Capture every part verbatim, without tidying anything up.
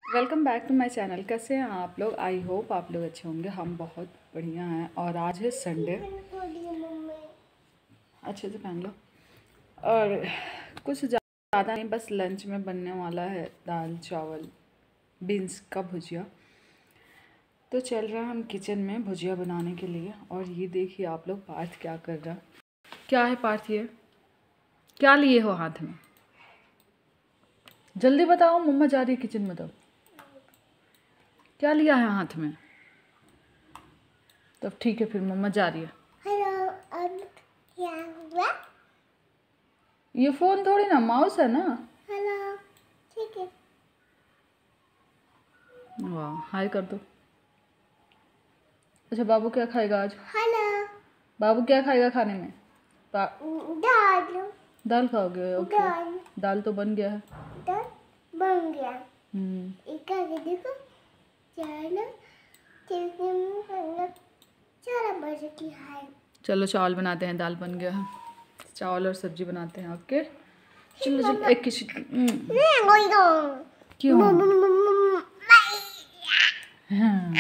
Welcome back to my channel. कैसे हैं आप लोग? आई होप आप लोग अच्छे होंगे। हम बहुत बढ़िया हैं। और आज है संडे। अच्छे से पहन लो। और कुछ ज़्यादा नहीं, बस लंच में बनने वाला है दाल चावल बीन्स का भुजिया। तो चल रहा है हम किचन में भुजिया बनाने के लिए। और ये देखिए आप लोग पार्थ क्या कर रहा। क्या है पार्थ? ये क्या लिए हो हाथ में? जल्दी बताओ, मम्मा जा रही है किचन में। तो क्या लिया है हाथ में? तब ठीक है, फिर मम्मा जा रही है। हेलो, अब क्या हुआ? ये फोन थोड़ी ना, माउस है ना। हेलो, ठीक है। वाह, हाय कर दो। अच्छा, बाबू क्या खाएगा आज? हेलो, बाबू क्या खाएगा खाने में? दाल। दाल खाओगे? ओके। दाल दाल तो बन गया है। दाल बन गया। हम्म एक आगे देखो, चार चार बजे की है। चलो चावल बनाते हैं। दाल बन गया है, चावल और सब्जी बनाते हैं। ओके चलो चलो। एक किसी क्यों? हाँ।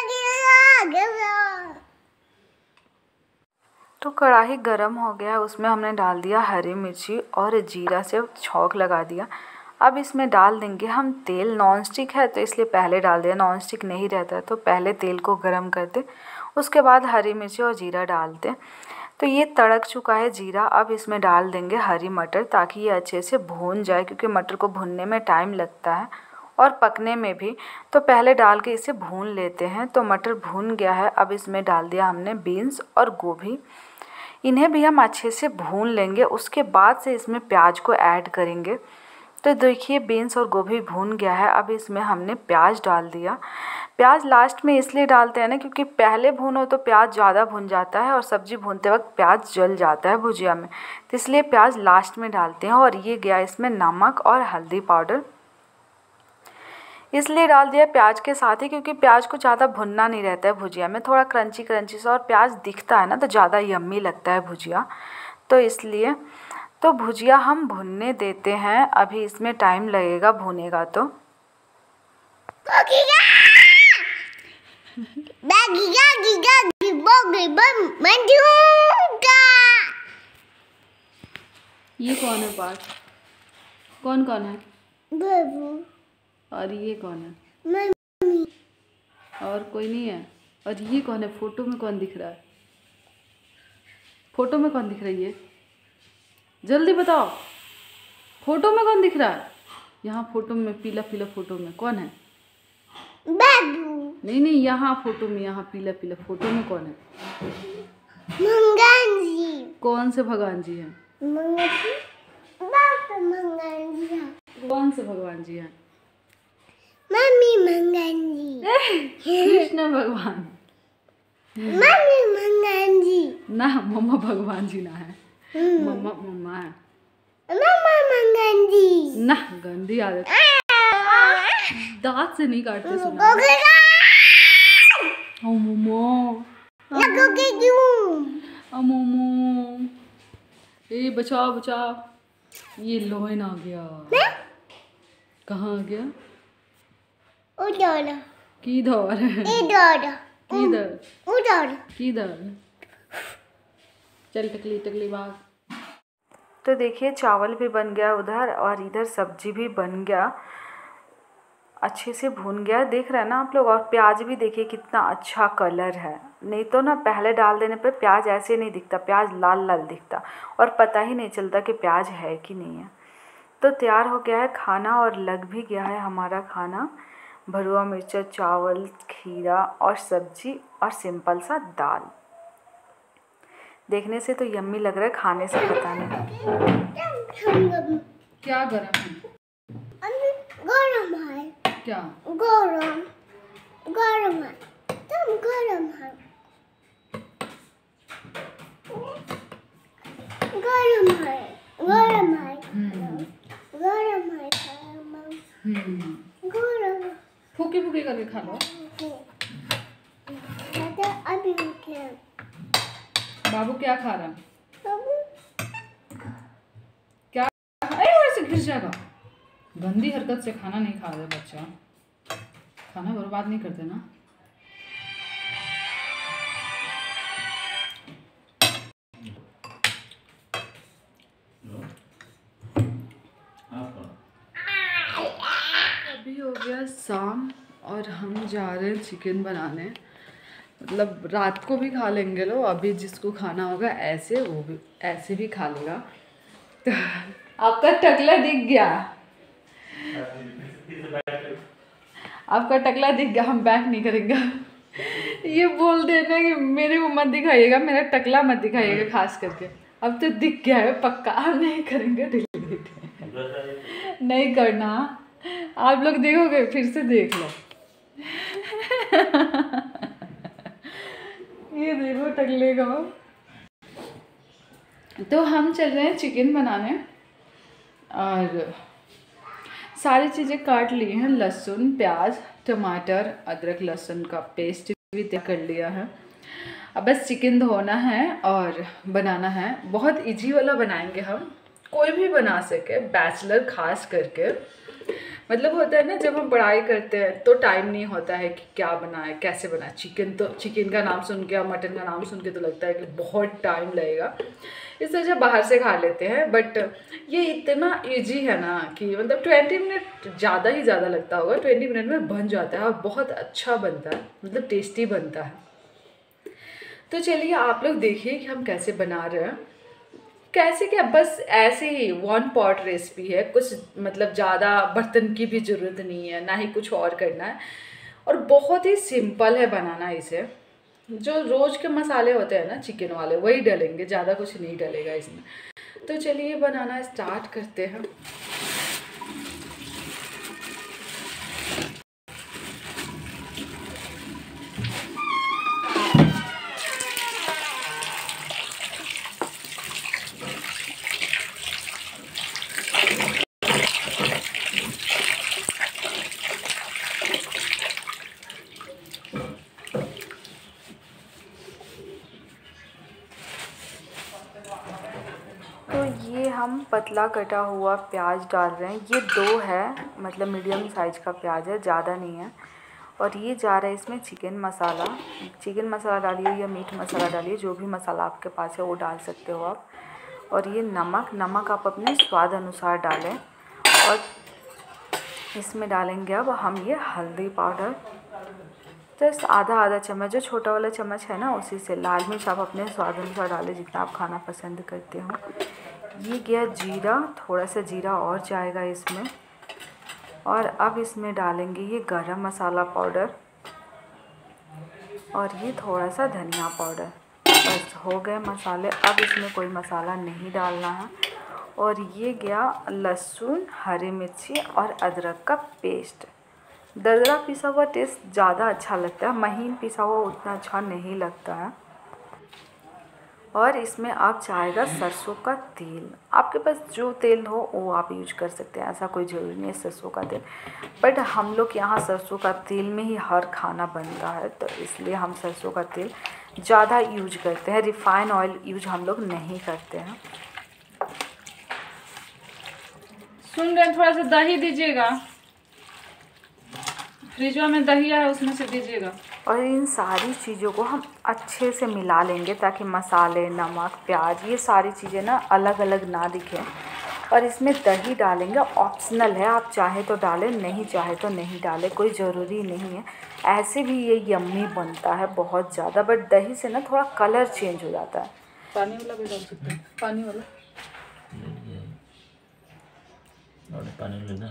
तो कढ़ाई गरम हो गया, उसमें हमने डाल दिया हरी मिर्ची और जीरा से छौंक लगा दिया। अब इसमें डाल देंगे हम तेल। नॉन स्टिक है तो इसलिए पहले डाल दिया, नॉन स्टिक नहीं रहता तो पहले तेल को गरम करते, उसके बाद हरी मिर्ची और जीरा डालते। तो ये तड़क चुका है जीरा। अब इसमें डाल देंगे हरी मटर ताकि ये अच्छे से भून जाए, क्योंकि मटर को भुनने में टाइम लगता है और पकने में भी। तो पहले डाल के इसे भून लेते हैं। तो मटर भून गया है। अब इसमें डाल दिया हमने बीन्स और गोभी, इन्हें भी हम अच्छे से भून लेंगे। उसके बाद से इसमें प्याज को ऐड करेंगे। तो देखिए बीन्स और गोभी भून गया है। अब इसमें हमने प्याज डाल दिया। प्याज लास्ट में इसलिए डालते हैं ना, क्योंकि पहले भूनो तो प्याज ज़्यादा भुन जाता है और सब्ज़ी भूनते वक्त प्याज जल जाता है भुजिया में, तो इसलिए प्याज लास्ट में डालते हैं। और ये गया इसमें नमक और हल्दी पाउडर, इसलिए डाल दिया प्याज के साथ ही, क्योंकि प्याज को ज़्यादा भुनना नहीं रहता है भुजिया में, थोड़ा क्रंची क्रंची सा। और प्याज दिखता है ना तो ज़्यादा यम्मी लगता है भुजिया, तो इसलिए तो भुजिया हम भुनने देते हैं। अभी इसमें टाइम लगेगा भुनेगा तो। ये कौन है पार्थ? कौन कौन है? बाबू। और ये कौन है? मम्मी। और कोई नहीं है? और ये कौन है? फोटो में कौन दिख रहा है? फोटो में कौन दिख रही है? जल्दी बताओ, फोटो में कौन दिख रहा है? यहाँ फोटो में पीला पीला फोटो में कौन है? बाबू। नहीं नहीं, यहाँ फोटो में, यहाँ पीला पीला फोटो में कौन है? भगवान जी। कौन से भगवान जी हैं? भगवान जी हैं। कौन से भगवान जी हैं? मम्मी भगवान जी। कृष्ण भगवान। मम्मी भगवान जी ना, मम्मा भगवान जी ना है। मम्मा मम्मा है। मम्मा भगवान जी ना, गंदी आदत। दांत से नहीं काटते सुना। ओ मोमो, ओ मोमो, ए बचाओ बचाओ। ये लोहन आ गया। कहाँ आ गया? उधर। किधर? इधर। किधर? उधर। किधर? चल टकली टकली भाग। तो देखिए चावल भी बन गया उधर, और इधर सब्जी भी बन गया, अच्छे से भून गया। देख रहे हैं ना आप लोग? और प्याज भी देखिए कितना अच्छा कलर है। नहीं तो ना पहले डाल देने पे प्याज ऐसे नहीं दिखता, प्याज लाल लाल दिखता और पता ही नहीं चलता कि प्याज है कि नहीं है। तो तैयार हो गया है खाना, और लग भी गया है हमारा खाना। भरुआ मिर्चा, चावल, खीरा और सब्जी और सिंपल सा दाल। देखने से तो यम्मी लग रहा है, खाने से पता नहीं। क्या गरम है? गरम है। क्या गरम? गरम है। तुम गरम है। गरम है। गरम है। गरम है। गरम। फूकी फूकी करके खा लो। अभी उठे। बाबू क्या खा रहा है? बाबू क्या? अरे वैसे गिर जाएगा। गंदी हरकत से खाना नहीं खा रहा बच्चा। खाना बर्बाद नहीं करते ना। अभी हो गया शाम और हम जा रहे हैं चिकन बनाने। मतलब रात को भी खा लेंगे लोग, अभी जिसको खाना होगा ऐसे वो भी ऐसे भी खा लेगा। तो आपका टकला दिख गया, आपका टकला दिख गया, हम बैक नहीं करेंगे। ये बोल देना कि मेरे को मत दिखाइएगा, मेरा टकला मत दिखाइएगा खास करके। अब तो दिख गया है पक्का, हम नहीं करेंगे डिलीट, नहीं करना। आप लोग देखोगे फिर से देख लो। ये देखो टकले का। तो हम चल रहे हैं चिकन बनाने और सारी चीज़ें काट ली हैं। लहसुन, प्याज, टमाटर, अदरक लहसुन का पेस्ट भी तैयार कर लिया है। अब बस चिकन धोना है और बनाना है। बहुत इजी वाला बनाएंगे हम, कोई भी बना सके, बैचलर खास करके। मतलब होता है ना जब हम पढ़ाई करते हैं तो टाइम नहीं होता है कि क्या बनाए कैसे बनाए। चिकन तो चिकन का नाम सुन के और मटन का नाम सुन के तो लगता है कि बहुत टाइम लगेगा, इस वजह बाहर से खा लेते हैं। बट ये इतना इजी है ना कि मतलब ट्वेंटी मिनट ज़्यादा ही ज़्यादा लगता होगा, ट्वेंटी मिनट में बन जाता है और बहुत अच्छा बनता है, मतलब टेस्टी बनता है। तो चलिए आप लोग देखिए कि हम कैसे बना रहे हैं। कैसे क्या, बस ऐसे ही वन पॉट रेसिपी है, कुछ मतलब ज़्यादा बर्तन की भी ज़रूरत नहीं है, ना ही कुछ और करना है, और बहुत ही सिंपल है बनाना इसे। जो रोज़ के मसाले होते हैं ना चिकन वाले वही डलेंगे, ज़्यादा कुछ नहीं डलेगा इसमें। तो चलिए बनाना स्टार्ट करते हैं। तो ये हम पतला कटा हुआ प्याज डाल रहे हैं। ये दो है, मतलब मीडियम साइज़ का प्याज है, ज़्यादा नहीं है। और ये जा रहा है इसमें चिकन मसाला। चिकन मसाला डालिए या मीट मसाला डालिए, जो भी मसाला आपके पास है वो डाल सकते हो आप। और ये नमक नमक आप अपने स्वाद अनुसार डालें। और इसमें डालेंगे अब हम ये हल्दी पाउडर, जस्ट आधा आधा चम्मच, जो छोटा वाला चम्मच है ना उसी से। लाल मिर्च आप अपने स्वाद अनुसार डालें, जितना आप खाना पसंद करते हो। ये गया जीरा, थोड़ा सा जीरा और जाएगा इसमें। और अब इसमें डालेंगे ये गरम मसाला पाउडर और ये थोड़ा सा धनिया पाउडर। बस हो गए मसाले, अब इसमें कोई मसाला नहीं डालना है। और ये गया लहसुन, हरी मिर्ची और अदरक का पेस्ट। दरदरा पिसा हुआ टेस्ट ज़्यादा अच्छा लगता है, महीन पिसा हुआ उतना अच्छा नहीं लगता है। और इसमें आप जाएगा सरसों का तेल। आपके पास जो तेल हो वो आप यूज कर सकते हैं, ऐसा कोई ज़रूरी नहीं है सरसों का तेल। बट हम लोग यहाँ सरसों का तेल में ही हर खाना बनता है, तो इसलिए हम सरसों का तेल ज़्यादा यूज करते हैं। रिफाइन ऑयल यूज हम लोग नहीं करते हैं। सुन रहे, थोड़ा सा दही दीजिएगा, फ्रिज में दही है उसमें से दीजिएगा। और इन सारी चीज़ों को हम अच्छे से मिला लेंगे ताकि मसाले, नमक, प्याज, ये सारी चीज़ें ना अलग अलग ना दिखें। और इसमें दही डालेंगे, ऑप्शनल है, आप चाहे तो डालें, नहीं चाहे तो नहीं डालें, कोई ज़रूरी नहीं है। ऐसे भी ये यम्मी बनता है बहुत ज़्यादा, बट दही से ना थोड़ा कलर चेंज हो जाता है। पानी वाला भी डाल सकते हैं, पानी वाला और पानी लेना।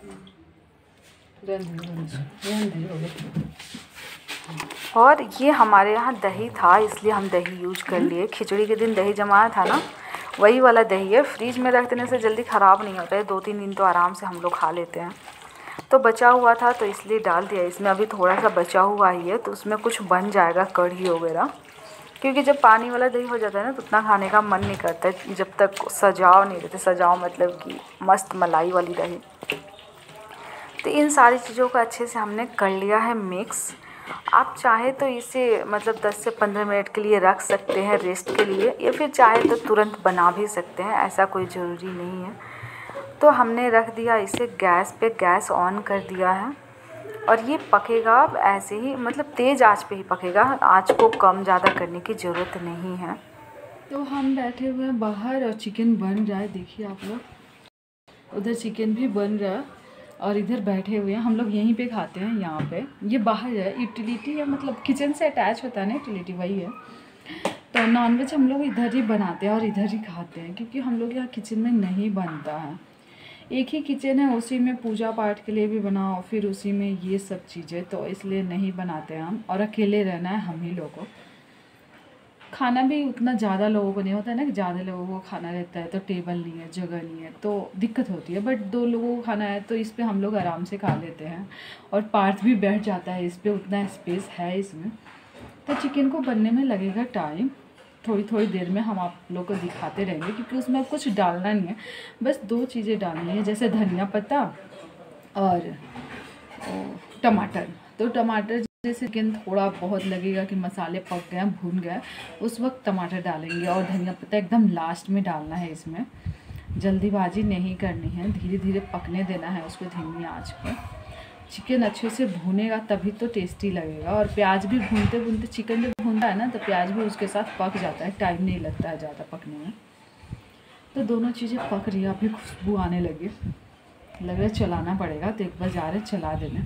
और ये हमारे यहाँ दही था इसलिए हम दही यूज कर लिए। खिचड़ी के दिन दही जमाया था ना, वही वाला दही है। फ्रिज में रख देने से जल्दी ख़राब नहीं होता है, दो तीन दिन तो आराम से हम लोग खा लेते हैं। तो बचा हुआ था तो इसलिए डाल दिया इसमें। अभी थोड़ा सा बचा हुआ ही है तो उसमें कुछ बन जाएगा, कढ़ी वगैरह। क्योंकि जब पानी वाला दही हो जाता है ना तो उतना खाने का मन नहीं करता है जब तक सजाव नहीं रहते। सजाव मतलब कि मस्त मलाई वाली दही। तो इन सारी चीज़ों को अच्छे से हमने कर लिया है मिक्स। आप चाहे तो इसे मतलब दस से पंद्रह मिनट के लिए रख सकते हैं रेस्ट के लिए, या फिर चाहे तो तुरंत बना भी सकते हैं, ऐसा कोई ज़रूरी नहीं है। तो हमने रख दिया इसे गैस पे, गैस ऑन कर दिया है। और ये पकेगा अब ऐसे ही, मतलब तेज़ आंच पे ही पकेगा, आंच को कम ज़्यादा करने की ज़रूरत नहीं है। तो हम बैठे हुए हैं बाहर और चिकन बन रहा है, देखिए आप लोग, उधर चिकन भी बन रहा है और इधर बैठे हुए हैं। हम लोग यहीं पे खाते हैं, यहाँ पे। ये बाहर है, यूटिलिटी है, मतलब किचन से अटैच होता है ना, यूटिलिटी वही है। तो नॉनवेज हम लोग इधर ही बनाते हैं और इधर ही खाते हैं, क्योंकि हम लोग यहाँ किचन में नहीं बनता है। एक ही किचन है, उसी में पूजा पाठ के लिए भी बनाओ, फिर उसी में ये सब चीज़ें, तो इसलिए नहीं बनाते हैं हम। और अकेले रहना है हम ही लोगों को, खाना भी उतना ज़्यादा लोगों को नहीं होता है ना, कि ज़्यादा लोगों को खाना रहता है तो टेबल नहीं है, जगह नहीं है, तो दिक्कत होती है। बट दो लोगों को खाना है तो इस पर हम लोग आराम से खा लेते हैं, और पार्थ भी बैठ जाता है इस पर, उतना स्पेस है इसमें। तो चिकन को बनने में लगेगा टाइम, थोड़ी थोड़ी देर में हम आप लोग को दिखाते रहेंगे, क्योंकि उसमें कुछ डालना नहीं है, बस दो चीज़ें डालनी है, जैसे धनिया पत्ता और टमाटर। तो टमाटर जैसे चिकन थोड़ा बहुत लगेगा कि मसाले पक गए, भून गए, उस वक्त टमाटर डालेंगे, और धनिया पत्ता एकदम लास्ट में डालना है। इसमें जल्दीबाजी नहीं करनी है, धीरे धीरे पकने देना है उसको धीमी आंच पर। चिकन अच्छे से भूनेगा तभी तो टेस्टी लगेगा, और प्याज भी भूनते भूनते, चिकन जब भूनता है ना तो प्याज भी उसके साथ पक जाता है, टाइम नहीं लगता है ज़्यादा पकने में। तो दोनों चीज़ें पक रही है, अभी खुशबू आने लगी, लग रहा है चलाना पड़ेगा, तो एक बार जा रहे चला देने।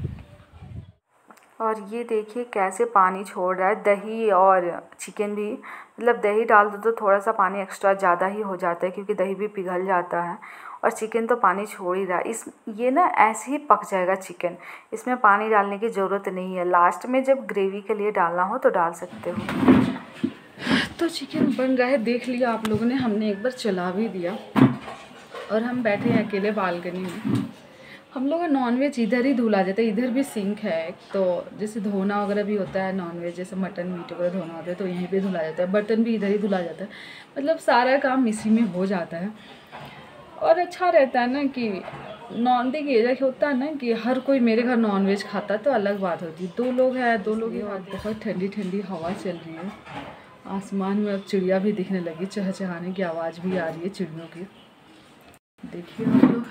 और ये देखिए कैसे पानी छोड़ रहा है, दही और चिकन भी, मतलब दही डाल दो तो थोड़ा सा पानी एक्स्ट्रा ज़्यादा ही हो जाता है, क्योंकि दही भी पिघल जाता है, और चिकन तो पानी छोड़ ही रहा है। इस ये ना ऐसे ही पक जाएगा चिकन, इसमें पानी डालने की ज़रूरत नहीं है। लास्ट में जब ग्रेवी के लिए डालना हो तो डाल सकते हो। तो चिकन बन रहा है, देख लिया आप लोगों ने, हमने एक बार चला भी दिया, और हम बैठे हैं अकेले बालकनी में। हम लोग का नॉनवेज इधर ही धुला जाता है, इधर भी सिंक है, तो जैसे धोना वगैरह भी होता है नॉनवेज, जैसे मटन मीट वगैरह धोना होता है तो यहीं पे धुला जाता है, बर्तन भी इधर ही धुला जाता है, मतलब सारा काम इसी में हो जाता है। और अच्छा रहता है ना कि नॉन देखिए जैसे होता है ना कि हर कोई मेरे घर नॉनवेज खाता है तो अलग बात होती है, दो लोग हैं, दो लोग हैं, बहुत ठंडी ठंडी हवा चल रही है, आसमान में अब चिड़िया भी दिखने लगी, चहचहाने की आवाज़ भी आ रही है चिड़ियों की, देखिए आप लोग।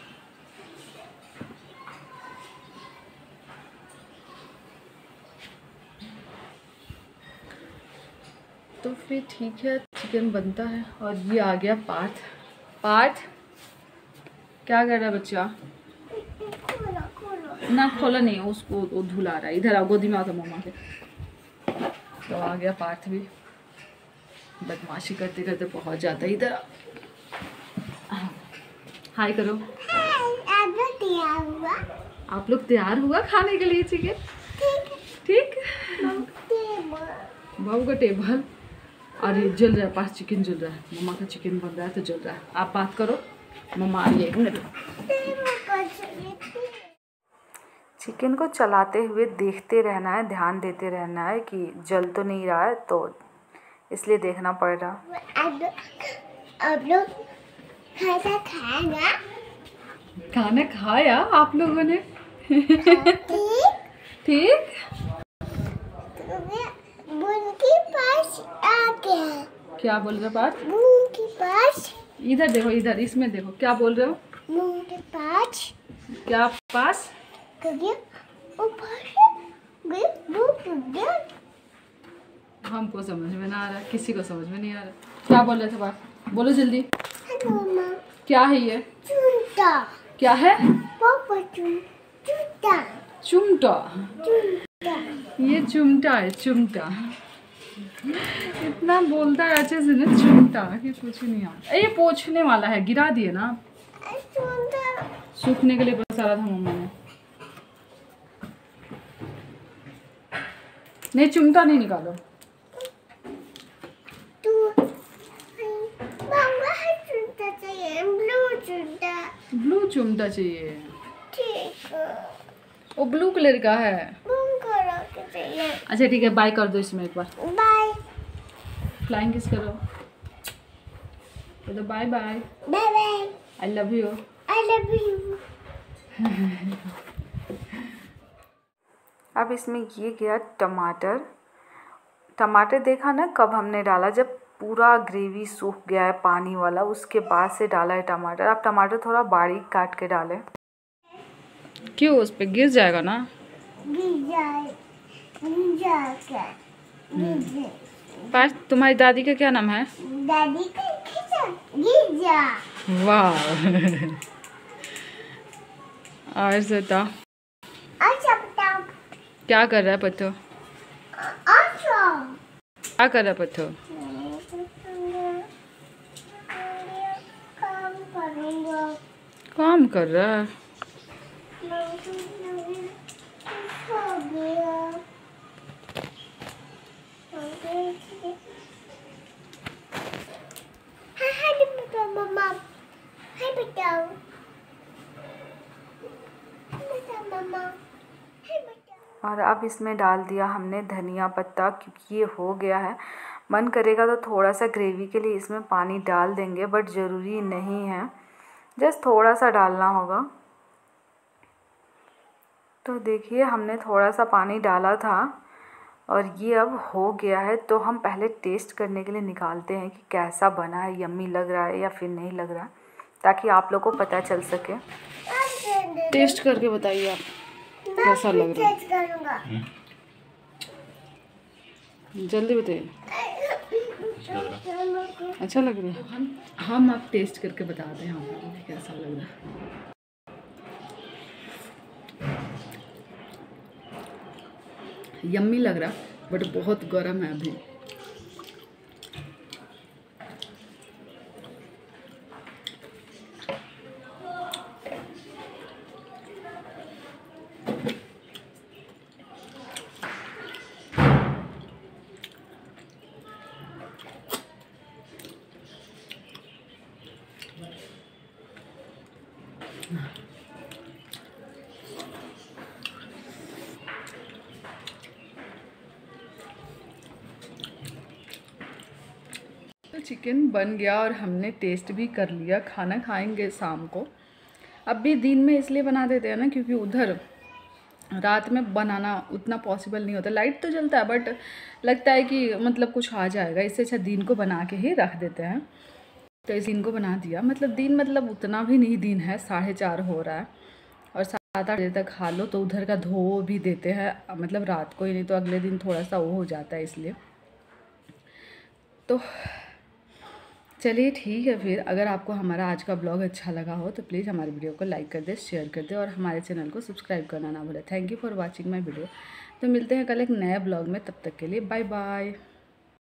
तो फिर ठीक है, चिकन बनता है, और ये आ गया पार्थ। पार्थ क्या कर रहा है बच्चा? ना खोला नहीं, उसको वो धुला रहा है, इधर आओ, गोदी में आओ तो मम्मा के। तो आ गया पार्थ भी, बदमाशी करते करते पहुंच जाता है, इधर हाय करो। आप लोग तैयार हुआ? आप लोग तैयार हुआ खाने के लिए चिकन? ठीक। बाबू का टेबल, और ये जल रहा है, पास चिकन जल रहा है, मम्मा का चिकन बन रहा है तो जल रहा है। आप बात करो, मम्मा आ रही है, एक मिनट। चिकन को चलाते हुए देखते रहना है, ध्यान देते रहना है कि जल तो नहीं रहा है, तो इसलिए देखना पड़ रहा। आप आप लोग खाना खाया ना? खाना खाया आप लोगों ने? ठीक। ठीक। बून के पास आ गया। क्या बोल रहे हो पार्थ? बून के पास। इधर देखो, इधर इसमें देखो, क्या बोल रहे हो? बून के पास। क्या पास? गया ऊपर गया भूख गया। हमको समझ में ना आ रहा, किसी को समझ में नहीं आ रहा। क्या बोल रहे थे पार्थ? बोलो जल्दी। मम्मा क्या है ये? चुनटा। क्या है? पापा चुन चुनटा। चुमटा। चुनटा। ये चुमटा है, चुमटा। इतना बोलता है अच्छे से ना, चुमटा कि कुछ नहीं आता। ये पोंछने वाला है, गिरा दिए ना, चुनटा। सूखने के लिए पसारा था मम्मा ने। नहीं, चुमटा नहीं निकालो। तू मम्मा है चुनटा चाहिए, ब्लू चुनटा। ब्लू चुमटा चाहिए? ठीक है। वो ब्लू कलर का है। बूम करो के चाहिए। अच्छा ठीक है, बाय कर दो इसमें एक बार। बाय। फ्लाइंग किस करो, तो bye bye. Bye bye. I love you. I love you. अब इसमें ये गया टमाटर। टमाटर देखा ना कब हमने डाला, जब पूरा ग्रेवी सूख गया है पानी वाला, उसके बाद से डाला है टमाटर। आप टमाटर थोड़ा बारीक काट के डालें। क्यों, उस पर गिर जाएगा ना? पार्थ, तुम्हारी दादी का क्या नाम है? दादी का गिजा। वाह। और सता अच्छा बताओ। क्या कर रहा है पत्थर? अच्छा क्या कर रहा है पत्थर? काम करूँगा। काम कर रहा है। हो गया। हाय हाय बताओ मम्मा। हाय बताओ। बताओ मम्मा। हाय बताओ। और अब इसमें डाल दिया हमने धनिया पत्ता, क्योंकि ये हो गया है। मन करेगा तो थोड़ा सा ग्रेवी के लिए इसमें पानी डाल देंगे, बट ज़रूरी नहीं है, जस्ट थोड़ा सा डालना होगा। तो देखिए हमने थोड़ा सा पानी डाला था और ये अब हो गया है। तो हम पहले टेस्ट करने के लिए निकालते हैं कि कैसा बना है, यम्मी लग रहा है या फिर नहीं लग रहा है, ताकि आप लोग को पता चल सके। टेस्ट करके बताइए आप कैसा लग रहा है। टेस्ट करूँगा। जल्दी बताइए। अच्छा लग रहा है। हम हम आप टेस्ट करके बताते हैं हमको कैसा लग रहा है। यम्मी लग रहा बट बहुत गर्म है अभी। तो चिकन बन गया और हमने टेस्ट भी कर लिया। खाना खाएंगे शाम को। अब भी दिन में इसलिए बना देते हैं ना, क्योंकि उधर रात में बनाना उतना पॉसिबल नहीं होता। लाइट तो जलता है बट लगता है कि मतलब कुछ आ जाएगा, इससे अच्छा दिन को बना के ही रख देते हैं। तो इस दिन को बना दिया। मतलब दिन मतलब उतना भी नहीं दिन है, साढ़े चार हो रहा है और सात आठ बजे तक खा लो तो उधर का धो भी देते हैं, मतलब रात को ही, नहीं तो अगले दिन थोड़ा सा वो हो जाता है इसलिए। तो चलिए ठीक है फिर। अगर आपको हमारा आज का ब्लॉग अच्छा लगा हो तो प्लीज़ हमारे वीडियो को लाइक कर दे, शेयर कर दे और हमारे चैनल को सब्सक्राइब करना ना भूलें। Thank you for watching my video. तो मिलते हैं कल एक नए ब्लॉग में, तब तक के लिए बाय बाय।